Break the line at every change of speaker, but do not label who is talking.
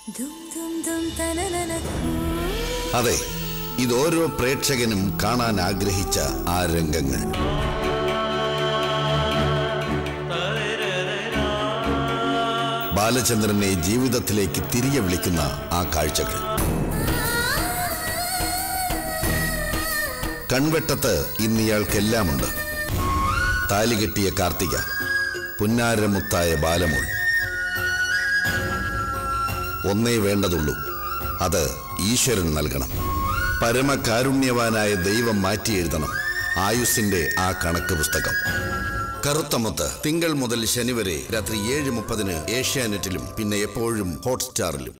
അതെ, ഇതോരോ പ്രേക്ഷകനും കാണാൻ ആഗ്രഹിച്ച ആ രംഗങ്ങൾ. ബാലചന്ദ്രനെ ജീവിതത്തിലേക്ക് തിരികെ വിളിക്കുന്ന ആ കാഴ്ചകൾ. കൺവെട്ടത്ത് ഇന്നിയാൾക്കെല്ലാമുണ്ട്. താലികെട്ടിയ കാർത്തിക, പുന്നാരമുത്തായ ബാലമോൾ. ഒന്നേ വേണ്ടതുള്ളൂ, അത് ഈശ്വരൻ നൽകണം. പരമകാരുണ്യവാനായ ദൈവം മാറ്റിയെഴുതണം ആയുസ്സിന്റെ ആ കണക്ക് പുസ്തകം. കറുത്തമുത്ത് തിങ്കൾ മുതൽ ശനി വരെ രാത്രി 7:30 ഏഷ്യാനെറ്റിലും പിന്നെ എപ്പോഴും ഹോട്ട്സ്റ്റാറിലും.